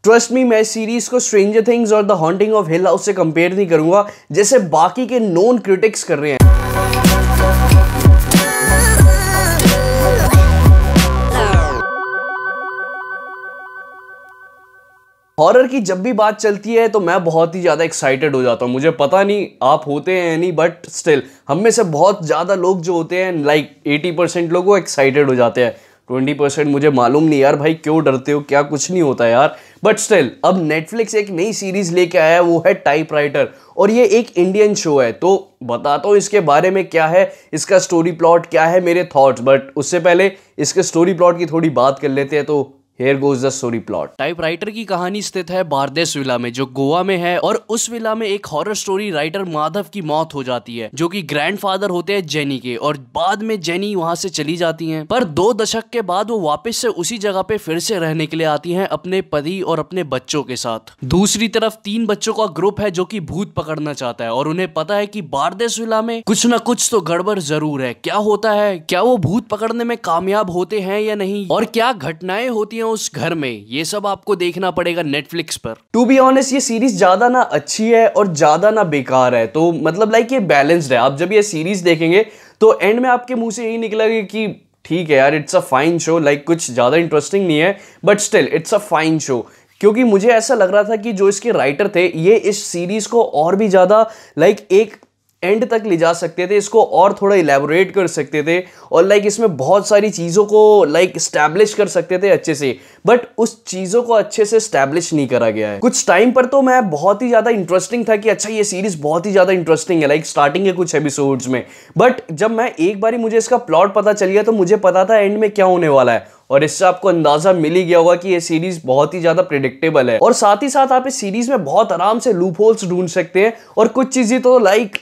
Trust me, मैं इस series को स्ट्रेंजर थिंग्स और the Haunting of Hill House से कंपेयर नहीं करूंगा जैसे बाकी के नोन क्रिटिक्स कर रहे हैं। हॉरर की जब भी बात चलती है तो मैं बहुत ही ज़्यादा एक्साइटेड हो जाता हूँ। मुझे पता नहीं आप होते हैं या नहीं, बट स्टिल हम में से बहुत ज़्यादा लोग जो होते हैं लाइक 80% लोग वो एक्साइटेड हो जाते हैं। 20% मुझे मालूम नहीं यार भाई क्यों डरते हो, क्या कुछ नहीं होता यार। बट स्टिल अब नेटफ्लिक्स एक नई सीरीज लेके आया है, वो है टाइपराइटर, और ये एक इंडियन शो है। तो बताता हूँ इसके बारे में क्या है, इसका स्टोरी प्लॉट क्या है, मेरे थॉट्स। बट उससे पहले इसके स्टोरी प्लॉट की थोड़ी बात कर लेते हैं। तो Here goes the story plot। Typewriter की कहानी स्थित है बारदेस विला में, जो गोवा में है, और उस विला में एक हॉरर स्टोरी राइटर माधव की मौत हो जाती है, जो कि ग्रैंडफादर होते हैं जेनी के, और बाद में जेनी वहां से चली जाती हैं। पर 2 दशक के बाद वो वापस से उसी जगह पे फिर से रहने के लिए आती हैं अपने पति और अपने बच्चों के साथ। दूसरी तरफ 3 बच्चों का ग्रुप है जो कि भूत पकड़ना चाहता है, और उन्हें पता है कि बारदेस विला में कुछ ना कुछ तो गड़बड़ जरूर है। क्या होता है, क्या वो भूत पकड़ने में कामयाब होते हैं या नहीं, और क्या घटनाएं होती हैं उस घर में, ये सब आपको देखना पड़ेगा नेटफ्लिक्स पर। टू बी ऑनेस्ट ये सीरीज ज्यादा ना अच्छी है और ज्यादा ना बेकार है। तो मतलब लाइक ये बैलेंस्ड है। आप जब ये सीरीज देखेंगे तो एंड में आपके मुंह से यही निकलेगा कि ठीक है यार, it's a fine show, like कुछ ज्यादा इंटरेस्टिंग नहीं है, but still it's a fine show. क्योंकि मुझे ऐसा लग रहा था कि जो इसके राइटर थे ये इस सीरीज को और भी ज्यादा लाइक एक एंड तक ले जा सकते थे, इसको और थोड़ा इलेबोरेट कर सकते थे, और लाइक इसमें बहुत सारी चीज़ों को लाइक स्टैब्लिश कर सकते थे अच्छे से। बट उस चीज़ों को अच्छे से स्टैब्लिश नहीं करा गया है। कुछ टाइम पर तो मैं बहुत ही ज़्यादा इंटरेस्टिंग था कि अच्छा ये सीरीज बहुत ही ज़्यादा इंटरेस्टिंग है, लाइक स्टार्टिंग के कुछ एपिसोड्स में। बट जब मैं एक बारी मुझे इसका प्लॉट पता चल गया तो मुझे पता था एंड में क्या होने वाला है, और इससे आपको अंदाजा मिल ही गया होगा कि ये सीरीज बहुत ही ज्यादा प्रिडिक्टेबल है। और साथ ही साथ आप इस सीरीज में बहुत आराम से लूप होल्स ढूंढ सकते हैं, और कुछ चीज़ें तो लाइक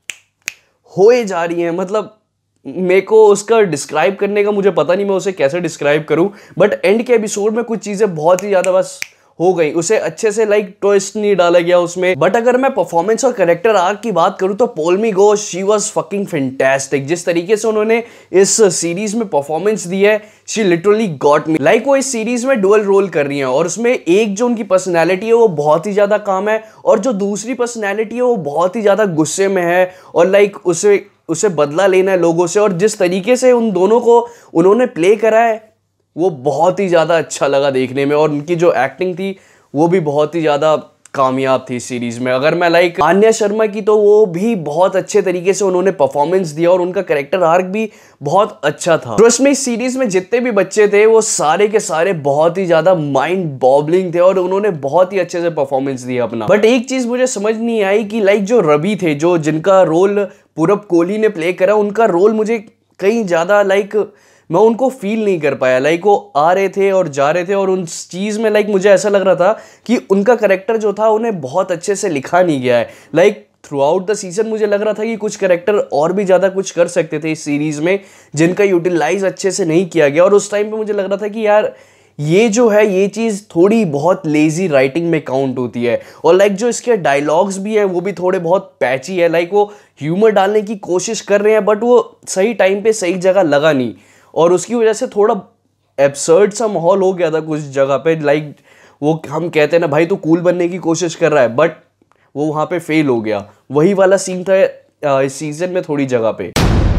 होए जा रही हैं। मतलब मेरे को उसका डिस्क्राइब करने का मुझे पता नहीं मैं उसे कैसे डिस्क्राइब करूं, बट एंड के एपिसोड में कुछ चीज़ें बहुत ही ज़्यादा बस हो गई, उसे अच्छे से लाइक ट्विस्ट नहीं डाला गया उसमें। बट अगर मैं परफॉर्मेंस और कैरेक्टर आर्क की बात करूं तो Poulomi Ghosh, she was fucking fantastic. जिस तरीके से उन्होंने इस सीरीज में परफॉर्मेंस दी है, she literally got me. Like वो इस सीरीज में डुअल रोल कर रही हैं, और उसमें एक जो उनकी पर्सनैलिटी है वो बहुत ही ज़्यादा काम है, और जो दूसरी पर्सनैलिटी है वो बहुत ही ज़्यादा गुस्से में है, और लाइक उसे बदला लेना है लोगों से। और जिस तरीके से उन दोनों को उन्होंने प्ले करा है वो बहुत ही ज़्यादा अच्छा लगा देखने में, और उनकी जो एक्टिंग थी वो भी बहुत ही ज़्यादा कामयाब थी सीरीज में। अगर मैं लाइक आन्या शर्मा की, तो वो भी बहुत अच्छे तरीके से उन्होंने परफॉर्मेंस दिया, और उनका कैरेक्टर आर्क भी बहुत अच्छा था। तो इसमें इस सीरीज में जितने भी बच्चे थे वो सारे के सारे बहुत ही ज्यादा माइंड बॉबलिंग थे, और उन्होंने बहुत ही अच्छे से परफॉर्मेंस दिया अपना। बट एक चीज मुझे समझ नहीं आई कि लाइक जो रवि थे, जो जिनका रोल पूरब कोहली ने प्ले करा, उनका रोल मुझे कहीं ज्यादा लाइक मैं उनको फील नहीं कर पाया। लाइक वो आ रहे थे और जा रहे थे, और उन चीज़ में लाइक मुझे ऐसा लग रहा था कि उनका कैरेक्टर जो था उन्हें बहुत अच्छे से लिखा नहीं गया है। Like throughout the season मुझे लग रहा था कि कुछ कैरेक्टर और भी ज़्यादा कुछ कर सकते थे इस सीरीज़ में, जिनका यूटिलाइज अच्छे से नहीं किया गया। और उस टाइम पे मुझे लग रहा था कि यार ये जो है ये चीज़ थोड़ी बहुत लेजी राइटिंग में काउंट होती है। और लाइक जो इसके डायलॉग्स भी हैं वो भी थोड़े बहुत पैची है। लाइक वो ह्यूमर डालने की कोशिश कर रहे हैं, बट वो सही टाइम पे सही जगह लगा नहीं, और उसकी वजह से थोड़ा एब्सर्ड सा माहौल हो गया था कुछ जगह पे। लाइक वो हम कहते हैं ना भाई तो कूल बनने की कोशिश कर रहा है, बट वो वहाँ पे फेल हो गया। वही वाला सीन था इस सीजन में थोड़ी जगह पे।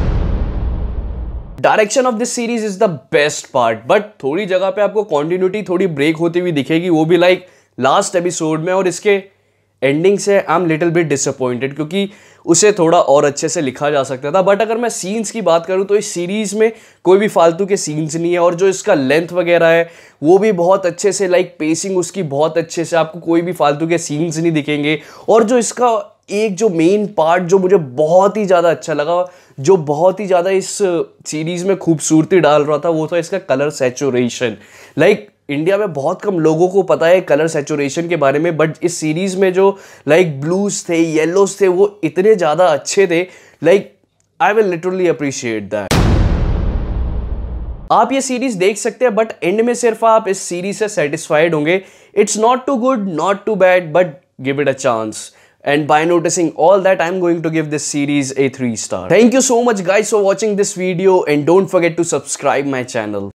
Direction of this series is the best part, but थोड़ी जगह पे आपको कॉन्टिन्यूटी थोड़ी ब्रेक होती हुई दिखेगी, वो भी लाइक लास्ट एपिसोड में। और इसके एंडिंग से I am little bit disappointed, क्योंकि उसे थोड़ा और अच्छे से लिखा जा सकता था। बट अगर मैं सीन्स की बात करूं तो इस सीरीज में कोई भी फालतू के सीन्स नहीं है, और जो इसका लेंथ वगैरह है वो भी बहुत अच्छे से लाइक पेसिंग उसकी बहुत अच्छे से, आपको कोई भी फालतू के सीन्स नहीं दिखेंगे। और जो इसका एक जो मेन पार्ट जो मुझे बहुत ही ज़्यादा अच्छा लगा, जो बहुत ही ज़्यादा इस सीरीज़ में खूबसूरती डाल रहा था, वो था इसका कलर सैचुरेशन। लाइक इंडिया में बहुत कम लोगों को पता है कलर सैचुरेशन के बारे में, बट इस सीरीज़ में जो लाइक ब्लूज थे, येलोज थे, वो इतने ज़्यादा अच्छे थे। Like I will literally appreciate that. आप ये सीरीज देख सकते हैं, बट एंड में सिर्फ आप इस सीरीज से सेटिस्फाइड होंगे। It's not too good, not too bad, but give it a chance. And by noticing all that, I'm going to give this series a 3 star. Thank you so much guys for watching this video, and don't forget to subscribe my channel.